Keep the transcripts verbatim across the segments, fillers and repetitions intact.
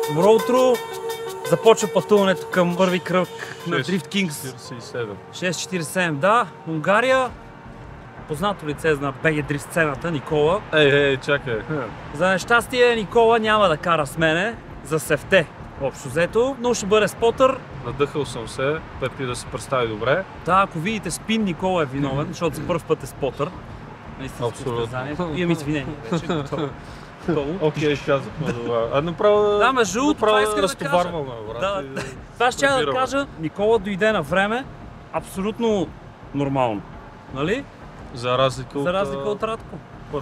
Добро утро! Започва пътуването към първи кръг на Drift Kings. шест четиридесет и седем, да. Унгария. Познато лице на би джи Drift сцената, Никола. Ей, ей, чакай. За нещастие Никола няма да кара с мене, за сефте, общо взето, но ще бъде спотър. Надъхал съм се, Пепи да се представи добре. Да, ако видите спин, Никола е виновен, защото за първ път е спотър. Наистина състезанието. Имам извинение вече. Окей, казахме това. А направо да, между другото, това иска да кажа. Да, това ще да кажа, Никола дойде на време, абсолютно нормално. Нали? За разлика от... За разлика от Радко.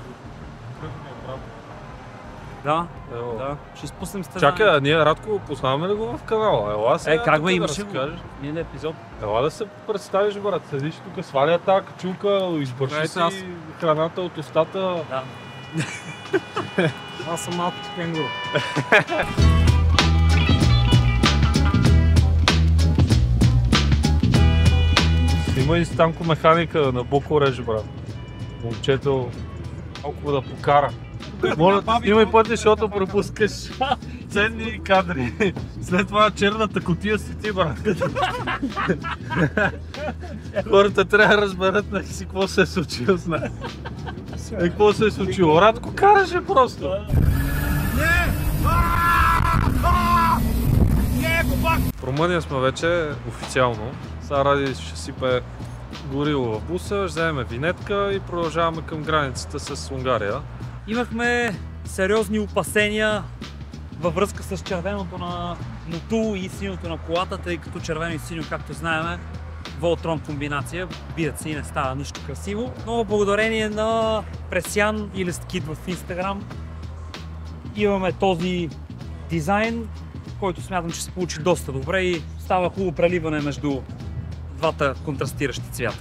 Да, Ево. да. Ще изпуснем стезанието. Чакай, а ние Радко познаваме ли го в канала? Ела сега, е, как бе, имаше да го? Ние епизод. Ела да се представиш, брат. Седиш тук, сваля тази качулка, избърши си аз... храната от устата. Да. Аз съм малко кенгуру. Има и Станко механика на Букурещ, брат. Момчето малко да покара. Моля, снимай пъти, защото пропускаш ценни кадри. След това черната кутия си ти, брат. Хората трябва да разберат на си какво се е случило с нас. Е, какво се е случило? Радко караше просто. В Румъния сме вече официално. Сега Ради ще сипе горило в буса, ще вземем винетка и продължаваме към границата с Унгария. Имахме сериозни опасения във връзка с червеното на мотул и синьото на колата, тъй като червено и синьо, както знаем, Волтрон комбинация. Бият се и не става нищо красиво. Но благодарение на Пресян и Лесткит в Инстаграм имаме този дизайн, който смятам, че се получи доста добре и става хубаво преливане между двата контрастиращи цвята.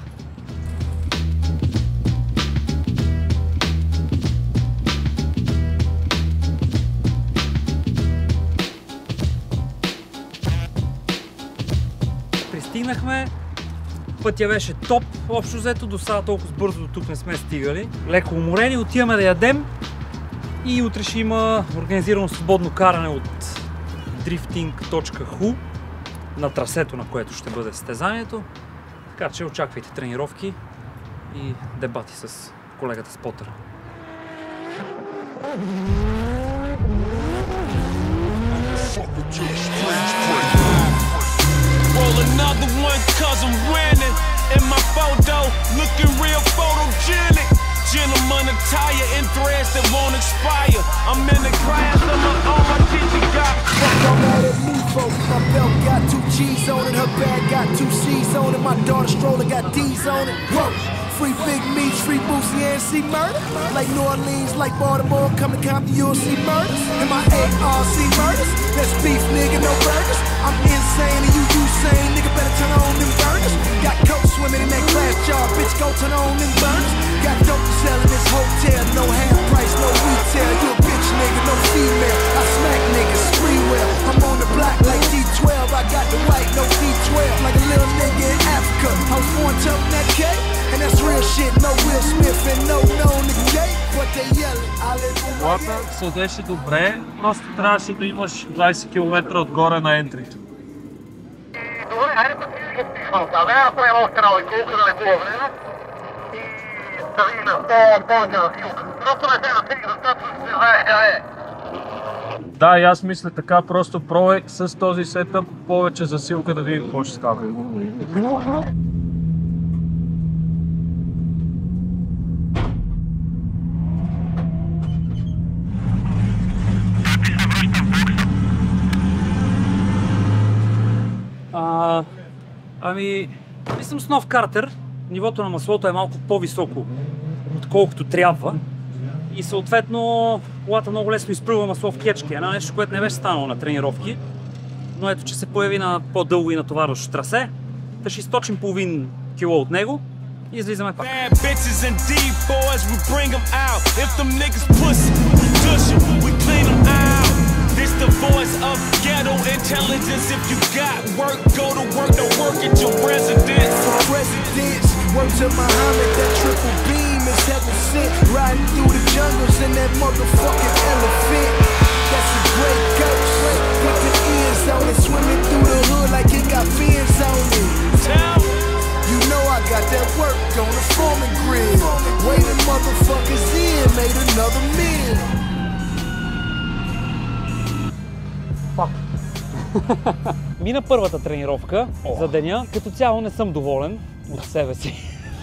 Пристигнахме, пътя беше топ, общо взето, до сега толкова бързо до тук не сме стигали. Леко уморени, отиваме да ядем и утре ще има организирано свободно каране от drifting точка ху на трасето, на което ще бъде състезанието. Така че очаквайте тренировки и дебати с колегата Спотър. Roll another one cause I'm winning. In my photo, looking real photogenic. Gentleman attire in threads that won't expire. I'm in the class of my own, my teacher got. Fuck, I'm mad at me, folks. My belt got two G's on it, her bag got two C's on it. My daughter's stroller got D's on it. Whoa. Free Big Meats, free Boosie, and see murder. Like New Orleans, like Baltimore, come to Compton, you'll see murders. And my A R C murders, that's beef, nigga, no burgers. I'm insane and you Usain, nigga, better turn on them burners. Got coke swimming in that glass jar, bitch, go turn on them burners. Got dope to sell in this hotel, no half price, no retail. You a bitch, nigga, no female. I smack niggas, free will. I'm on the block like D twelve, I got the white, no D twelve. Like a little nigga in Africa, I was born toting that cake. And that's real shit, no Will Smith and no known the gate, but they yelling, I live in my Колата се одеше добре, просто трябваше да имаш двайсет километра отгоре на ентрито. Добре, хайде пък ги пишвам. Абе, аз правим още работи, колко да не било време. И да видим по-бърза силка. Просто не се натиги достатъчно, не знаеш къде е. Да, и аз мисля така, просто пробвай с този сетъп повече засилка да видим какво ще стане. А, ами, мислям с нов картер, нивото на маслото е малко по-високо, отколкото трябва. И съответно, колата много лесно изплюва масло в кечки. Едно нещо, което не беше станало на тренировки. Но ето, че се появи на по-дълго и натоварващо трасе. Та ще източим половин кило от него и излизаме пак. This the voice of ghetto intelligence. If you got work, go to work, don't work at your residence. Residence, word to Muhammad, that triple beam is heaven sent. Riding through the jungles in that motherfucking elephant. That's a great ghost. Мина първата тренировка О. за деня. Като цяло не съм доволен от себе си.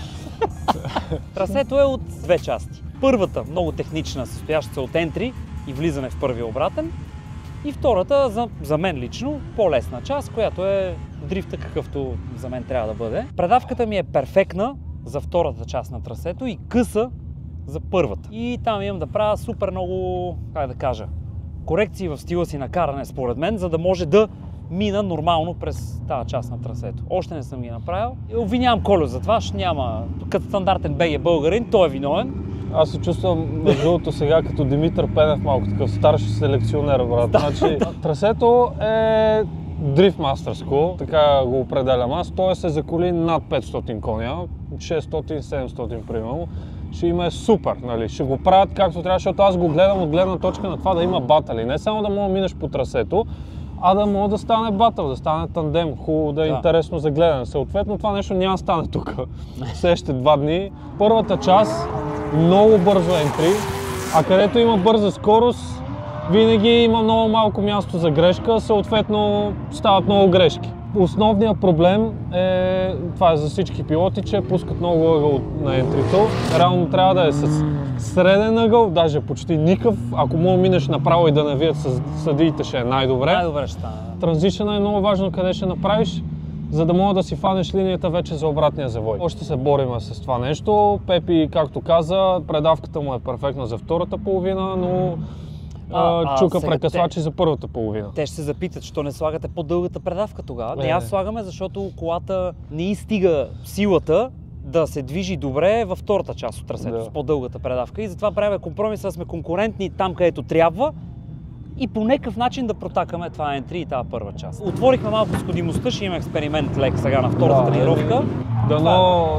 Трасето е от две части. Първата, много технична, състояща се от ентри и влизане в първия обратен. И втората, за, за мен лично, по-лесна част, която е дрифта, какъвто за мен трябва да бъде. Предавката ми е перфектна за втората част на трасето и къса за първата. И там имам да правя супер много, как да кажа, корекции в стила си на каране, според мен, за да може да мина нормално през тази част на трасето. Още не съм ги направил. И обвинявам Колю за това, ще няма. Като стандартен БГ българин, той е виновен. Аз се чувствам между другото сега като Димитър Пенев, малко такъв старши селекционер, брат. Значи, трасето е дрифтмастърско, така го определям аз. Той се за коли над петстотин коня, шестстотин-седемстотин примерно. Ще има е супер, нали? Ще го правят както трябва, защото аз го гледам от гледна точка на това да има батали. Не само да мога да минеш по трасето, а да може да стане батъл, да стане тандем, хубаво да е да. Интересно за гледане. Съответно това нещо няма да стане тук следващите два дни. Първата част много бързо ентри, а където има бърза скорост, винаги има много малко място за грешка, съответно стават много грешки. Основният проблем е, това е за всички пилоти, че пускат много ъгъл на ентрито. Реално трябва да е с среден ъгъл, даже почти никакъв. Ако мога минеш направо и да навият с съдиите, ще е най-добре. Най-добре ще стане. Транзишънът е много важно къде ще направиш, за да мога да си фанеш линията вече за обратния завой. Още се бориме с това нещо. Пепи, както каза, предавката му е перфектна за втората половина, но А, а, чука прекъсвачи те, за първата половина. Те ще се запитат, защо не слагате по-дългата предавка тогава. Не, аз слагаме, защото колата не изстига силата да се движи добре във втората част от трасето, да. С по-дългата предавка. И затова правим компромис, да сме конкурентни там, където трябва и по някакъв начин да протакаме това ентри и тази първа част. Отворихме малко сходимостта, ще има експеримент лек сега на втората да, тренировка. Дано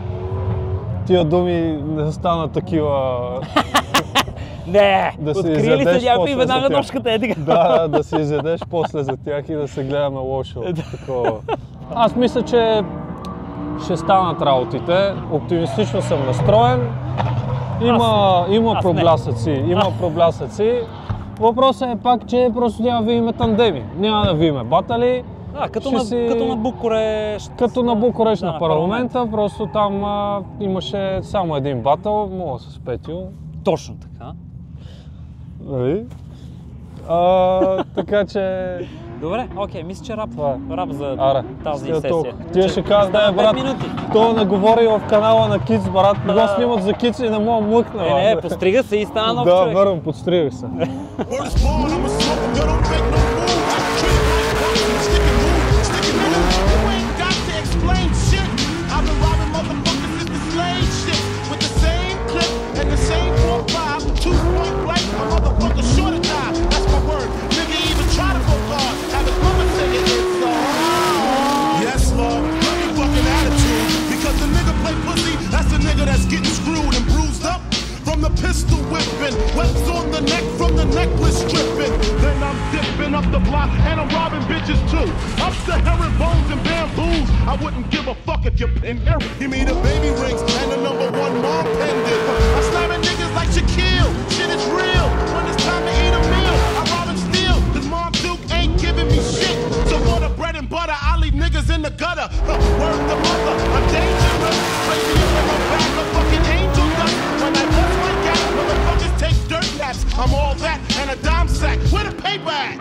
тия думи не станат такива. Не, да открили се някой и веднага ножката е така. Да, да си изядеш после за тях и да се гледаме лошо. Такова. Аз мисля, че ще станат работите. Оптимистично съм настроен. Има, има проблясъци, има проблясъци. Въпросът е пак, че просто няма да видим тандеми. Няма да видим батали. А, като, на, си... като на Букурещ. Като на Букурещ да, на парламента, парламент. Просто там а, имаше само един батъл, мога с Петю. Точно така. Нали? А, така че... Добре, окей, мисля, че рап, е. рап за Аре, тази сесия. Ти ще кажа, да е, брат, то не говори в канала на Kids, брат, не го снимат за Kids и не мога млъкна. Не, не, пострига се и стана нов да, човек. Да, вървам, подстригах се. That's getting screwed and bruised up from the pistol whipping, webs on the neck from the necklace stripping. Then I'm dipping up the block and I'm robbing bitches too. Up the herringbones and bamboos. I wouldn't give a fuck if you pin here. Give me the baby rings and the number one mom pendant. I'm slamming niggas like Shaquille. Shit is real. When it's time to eat a meal, I rob and steal. Cause Mom Duke ain't giving me shit. So for the bread and butter, I leave niggas in the gutter. Huh, word the mother, I'm dangerous. Place me in my back of fucking angel dust. When I bust my gat, motherfuckers take dirt naps. I'm all that and a dime sack. Where the paper at?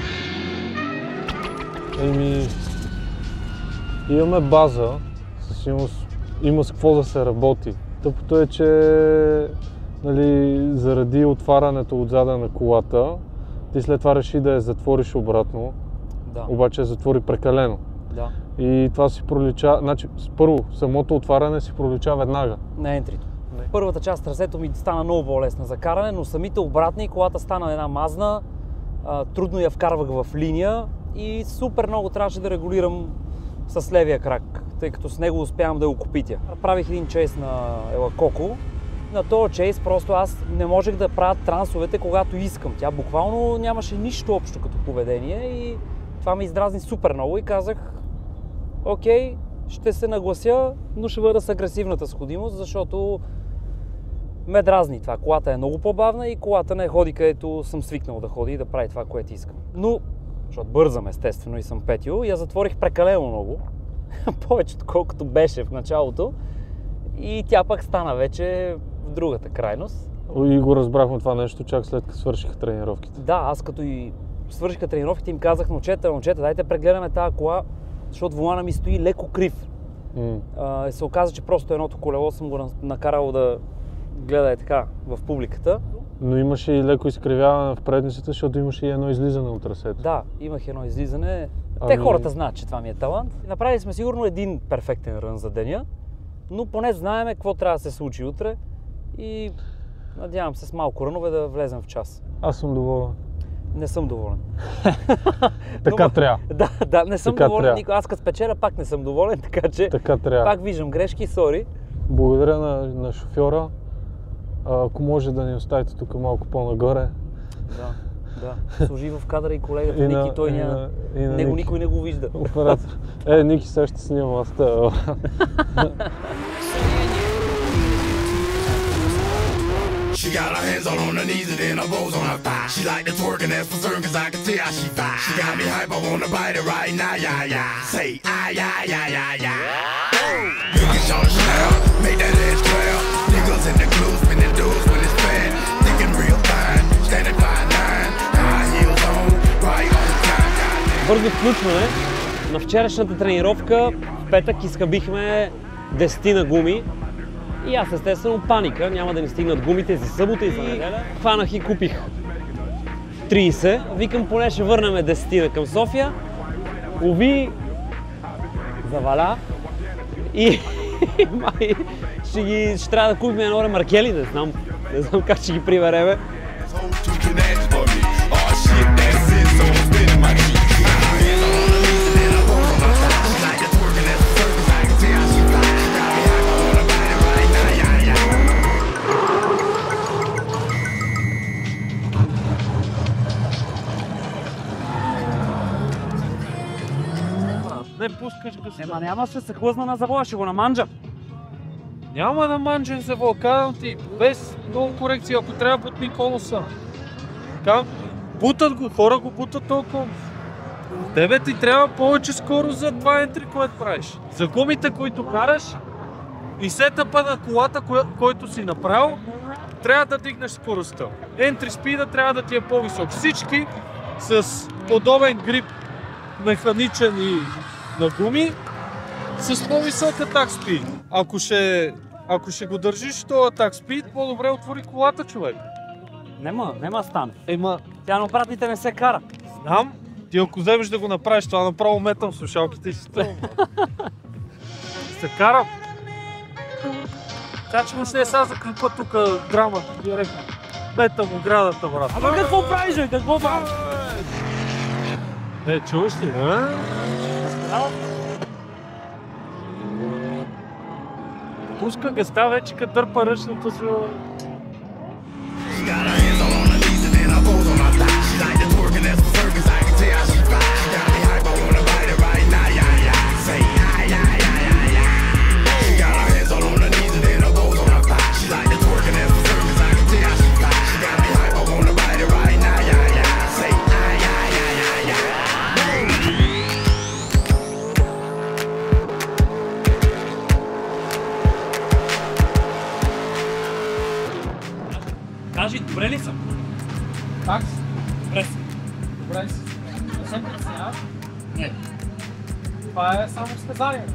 Еми, имаме база, със сигурност има с какво да се работи. Тъпото е, че нали, заради отварянето отзада на колата, ти след това реши да я затвориш обратно, да. Обаче я затвори прекалено. Да. И това си пролича, значи първо, самото отваряне си пролича веднага. Не, ентрито. Първата част трасето ми стана много по-лесна за каране, но самите обратни колата стана една мазна, а, трудно я вкарвах в линия и супер много трябваше да регулирам с левия крак, тъй като с него успявам да го копитя. Правих един чейс на Елакоко. На този чейс просто аз не можех да правя трансовете, когато искам. Тя буквално нямаше нищо общо като поведение и това ме издразни супер много и казах, окей, ще се наглася, но ще бъда с агресивната сходимост, защото ме дразни това. Колата е много по-бавна и колата не ходи където съм свикнал да ходи и да прави това, което искам. Но защото бързам естествено и съм петил, и я затворих прекалено много, повече отколкото беше в началото, и тя пък стана вече в другата крайност. И го разбрахме това нещо чак след като свършиха тренировките. Да, аз като и свършиха тренировките им казах: момчета, момчета, дайте прегледаме тази кола, защото волана ми стои леко крив. Mm. А, се оказа, че просто едното колело съм го накарал да гледа е така в публиката. Но имаше и леко изкривяване в предницата, защото имаше и едно излизане от трасето. Да, имах едно излизане. Ами... Те хората знаят, че това ми е талант. Направили сме сигурно един перфектен рън за деня, но поне знаем какво трябва да се случи утре и надявам се с малко рънове да влезем в час. Аз съм доволен. Не съм доволен. Така но, трябва. Да, да, не съм така доволен. Трябва. Аз като спечеля пак не съм доволен, така че така трябва. Пак виждам грешки, сори. Благодаря на, на шофьора. А, ако може да ни оставите тук малко по-нагоре. Да, да. Служи в кадъра и колегата и Ники, на, той и няма... на, и на него Ники. никой не го вижда. Оператор. Е, Ники сега ще снима аз това. She got her hands all on her knees and then her bows on her thigh. She like to twerk and that's for certain cause I can tell she fine. She got me hype, I wanna bite it right now, yeah, yeah. Say, ah, yeah, yeah, yeah, yeah. You can show the snare, make that ass twirl. Niggas in the clues, spinning dudes when it's bad. Thinking real fine, standing fine nine. High heels on, right on time. Бързо включване. На вчерашната тренировка в петък изхабихме десетина гуми. И аз естествено паника, няма да ни стигнат гумите за събота и за неделя. Хванах и купих трийсет. Викам, поне ще върнем десетина към София. Уви, заваля. И май, ще, ги, ще трябва да купим едно ремаркели, не знам, не знам как ще ги прибереме. Не пускаш гъста. Ема няма, ще се хлъзна на завоя, ще го наманджа. Няма да манджен завоя, казвам ти, без много корекция, ако трябва бутни конуса. Казвам, бутат го, хора го бутат този конус. Тебе ти трябва повече скорост за това ентри, което правиш. За гумите, които караш и сетъпа на колата, който си направил, трябва да дигнеш скоростта. Ентри спида трябва да ти е по-висок. Всички с подобен грип, механичен и на гуми, с по-висок атак спид. Ако ще, ако ще го държиш този атак спид, по-добре отвори колата, човек. Нема, нема стане. Ема, тя на обратните не се кара. знам, ти ако вземеш да го направиш, това направо метам слушалките и си стръвам. Се карам. Така че му се е сега за клипа тук драма, директно. Метам оградата, брат. Ама какво правиш, бе? Какво правиш? Е, чуваш ли, а? Пуска гъста вече, като дърпа ръчната си. Кажи, добре ли съм? Как си? Добре си. Добре си. Не съм притесняваш? Не. Това е само състезание.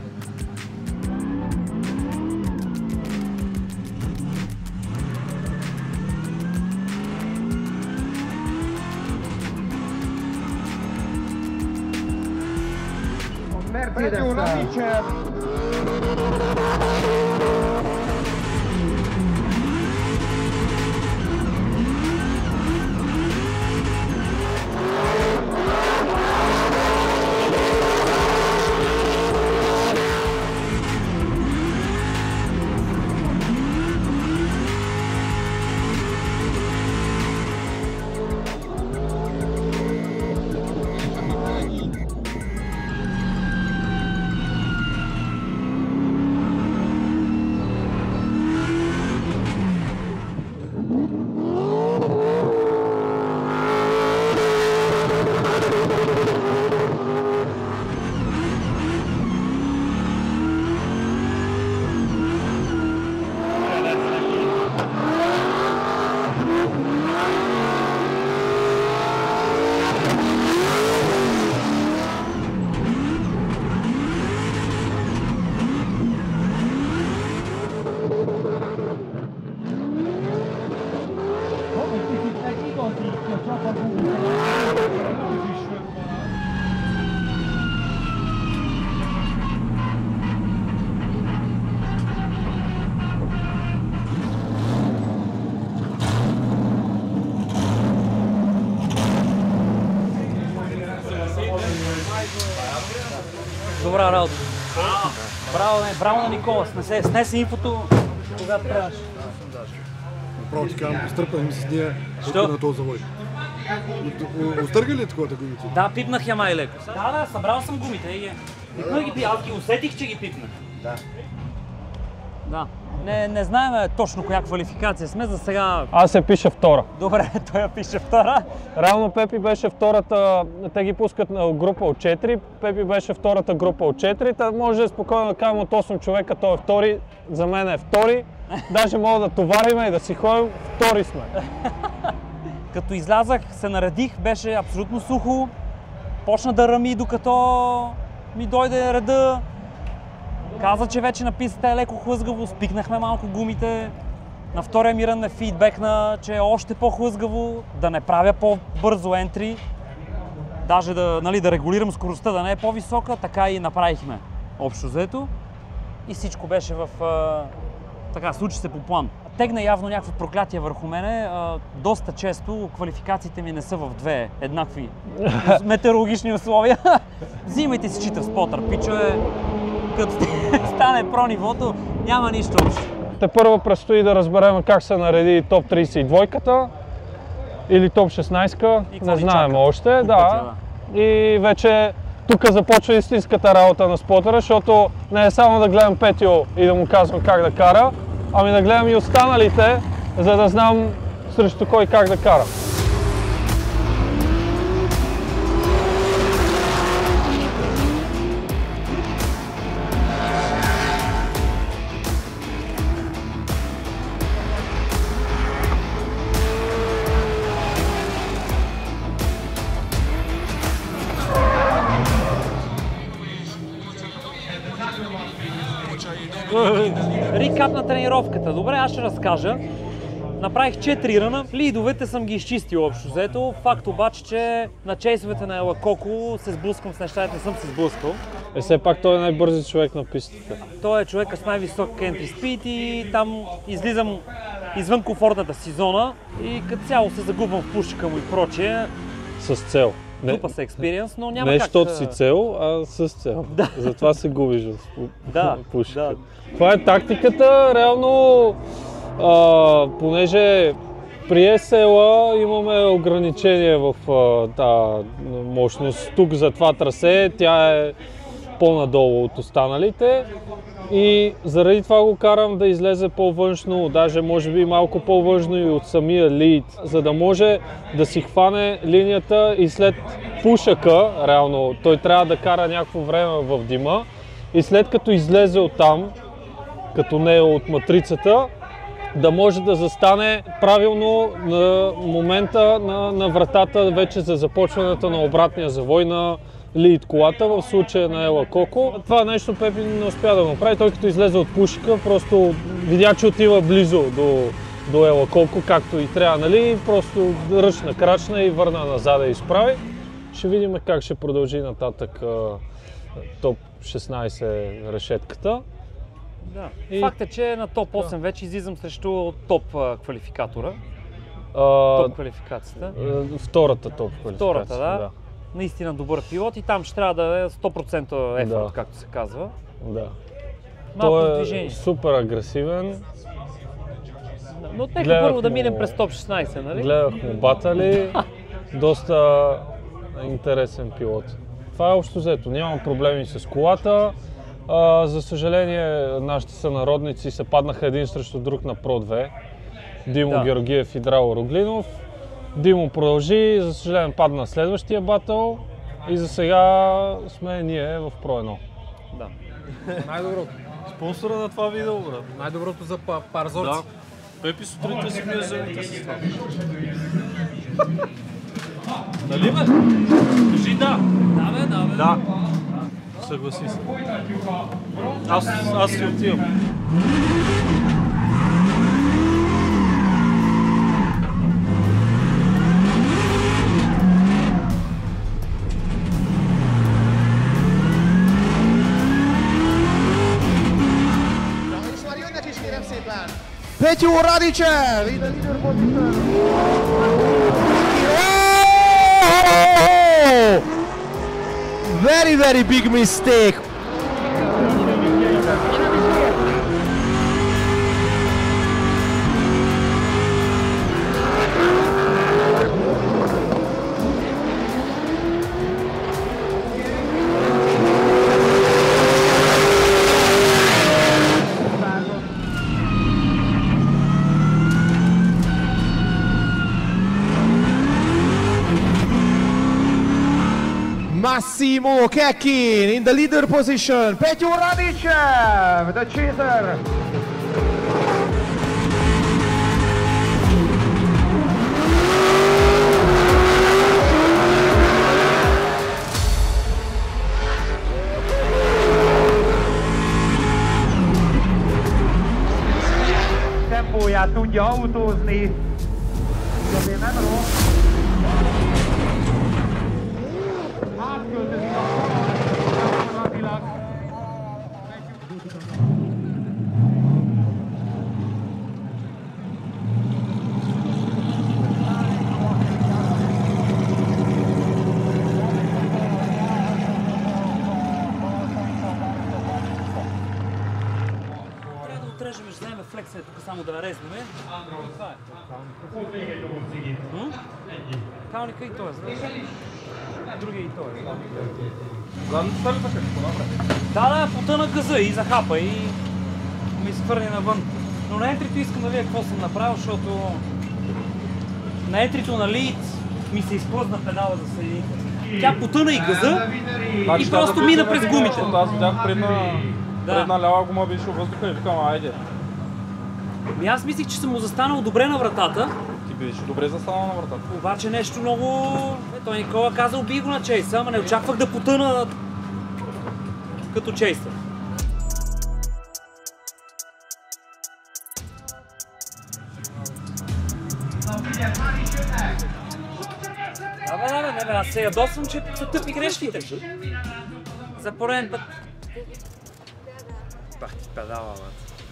Добра работа. Браво, не, браво на Никола, снесе, снесе инфото, когато трябваше. Право ти казвам, изтърпнах ми с нея Що? на този завой. Остърга ли е такова гумите? Да, пипнах я май леко. Да, да, събрал съм гумите. И... Пипнах ги, аз ги усетих, че ги пипнах. Да. Да. Не, не знаем точно коя квалификация сме, за сега... Аз се пиша втора. Добре, той я пише втора. Реално Пепи беше втората, те ги пускат на група от четири, Пепи беше втората група от четири, та може спокойно да кажем от осем човека, той е втори, за мен е втори, даже мога да товариме и да си ходим, втори сме. Като излязах, се наредих, беше абсолютно сухо, почна да ръми, докато ми дойде реда. Каза, че вече на пистата е леко хлъзгаво, спикнахме малко гумите. На втория ми рън ме фидбекна, че е още по-хлъзгаво, да не правя по-бързо ентри, даже да, нали, да регулирам скоростта, да не е по-висока, така и направихме общо взето. И всичко беше в... А, така, случи се по план. Тегна явно някакво проклятие върху мене. А, доста често квалификациите ми не са в две еднакви метеорологични условия. Взимайте си чита в спотър, пичове. Като стане про нивото, няма нищо общо. Те първо предстои да разберем как се нареди топ тридесет и двойката или топ шестнайсет, не знаем още. Да. Пътя, да. И вече тук започва истинската работа на спотъра, защото не е само да гледам Петио и да му казвам как да кара, ами да гледам и останалите, за да знам срещу кой как да кара. Рикап на тренировката. Добре, аз ще разкажа. Направих четири ръна. Лидовете съм ги изчистил общо взето. Факт обаче, че на чейсовете на Ела Коко се сблъсквам с нещата, не съм се сблъскал. Е, все пак той е най-бързи човек на пистата. Той е човека с най-висок entry speed и там излизам извън комфортната си зона и като цяло се загубвам в пушка му и прочее. С цел. Глупа се експириенс, но няма не как... защото си цел, а с цел. Да. Затова се губиш в да, пушка. Да. Това е тактиката. Реално, а, понеже при ес ел имаме ограничение в а, та мощност. Тук за това трасе тя е по-надолу от останалите. И заради това го карам да излезе по-външно, даже може би малко по-външно и от самия лид, за да може да си хване линията и след пушъка, реално той трябва да кара някакво време в дима и след като излезе оттам, като не е от матрицата, да може да застане правилно на момента на, на вратата вече за започването на обратния завой на лид колата, в случая на Ела Коко. Това нещо Пепи не успя да направи, той като излезе от пушка, просто видя, че отива близо до, до Ела Коко, както и трябва, нали? Просто ръчна, крачна и върна назад да изправи. Ще видим как ще продължи нататък топ шестнайсет решетката. Да. И... Факт е, че на топ осем вече излизам срещу топ квалификатора. А, топ квалификацията. Втората топ квалификация. Втората, да. да. Наистина добър пилот и там ще трябва да е сто процента ефорт, да. както се казва. Да. Малко Той е движение. супер агресивен. Но нека Гледах първо да му... минем през топ шестнайсет, нали? Гледах му батали. Доста интересен пилот. Това е общо взето. Нямам проблеми с колата. А, за съжаление, нашите сънародници се паднаха един срещу друг на Про две. Димо да. Георгиев и Драго Роглинов. Димо продължи, за съжаление падна следващия батъл и за сега сме ние в Про едно. Да. Най-доброто. Спонсора на това видео, брат. Най-доброто за парзорци. Да. Пепи сутринта си влезе жените с това. Нали бе? Кажи да. Да бе, да бе. Да. Съгласи се. Аз, аз си отивам. Petyu Radicev, ide lider poziționat. Very, very big mistake. Massimo Kekin in the leader position. Petyo Radichev, the chaser. Tempóját tudja autózni. Azért nem rossz. Átköltözik a gyakorlatilag. Трябва да отрежем, ще вземем флексия тук само да резнеме. Това е. Калника и той е. Другия и той е. Задната ли пък е по-напред? Да, да, потъна газа и захапа и ми изхвърли навън. Но на ентрито искам да видя какво съм направил, защото на ентрито на лид ми се изплъзна педала за съединител. Тя потъна и газа и просто мина през гумите. Аз видях предна, Да. предна лява гума беше въздуха и викам, айде. Ами аз мислих, че съм му застанал добре на вратата. Ти беше добре застанал на вратата. Обаче нещо много... Е, той Никола каза, убий го на чейса, ама не очаквах да потъна като чейса. Абе, да, бе, не, бе, аз се ядосвам, че са тъпи грешките. За пореден път. Бах ти педала, бе.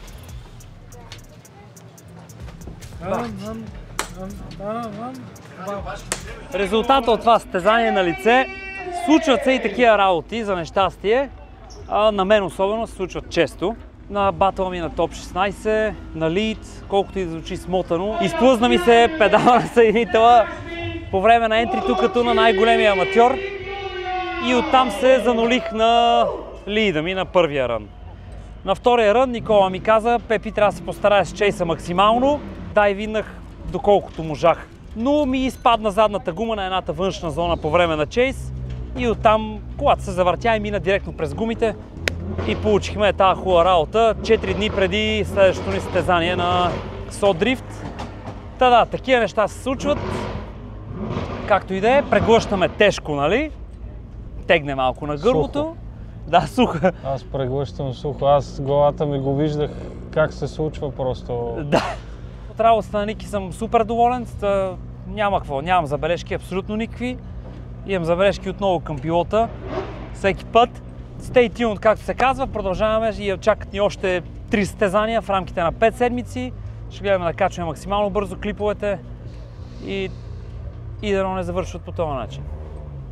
Резултата от това състезание на лице. Случват се и такива работи за нещастие. А, на мен особено се случват често. На батъла ми на топ шестнайсет, на лид, колкото и да звучи смотано. Изплъзна ми се педала на съединителя по време на ентрито като на най-големия аматьор. И оттам се занулих на лида ми на първия рън. На втория рън Никола ми каза, Пепи, трябва да се постарая с чейса максимално. Дай винах доколкото можах. Но ми изпадна задната гума на едната външна зона по време на чейс и оттам колата се завъртя и мина директно през гумите и получихме тази хубава работа четири дни преди следващото ни състезание на Содрифт. Та да, такива неща се случват. Както и да е, преглъщаме тежко, нали? Тегне малко на гърлото. Сухо. Да, сухо. Аз преглъщам сухо. Аз главата ми го виждах как се случва просто. Да. От работата на Ники съм супер доволен. Няма какво, нямам забележки, абсолютно никакви. Имам забележки отново към пилота. Всеки път. Stay tuned, както се казва, продължаваме и чакат ни още три състезания в рамките на пет седмици. Ще гледаме да качваме максимално бързо клиповете и, и да не завършват по този начин.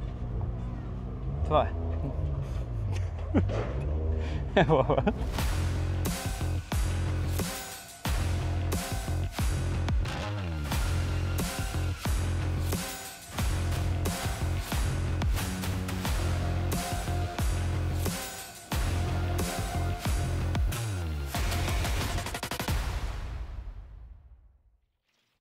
Това е. Ева, бе.